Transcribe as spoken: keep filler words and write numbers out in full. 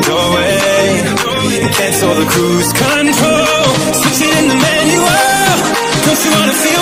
doorway and cancel the cruise control. Switch it in the manual. Don't you wanna feel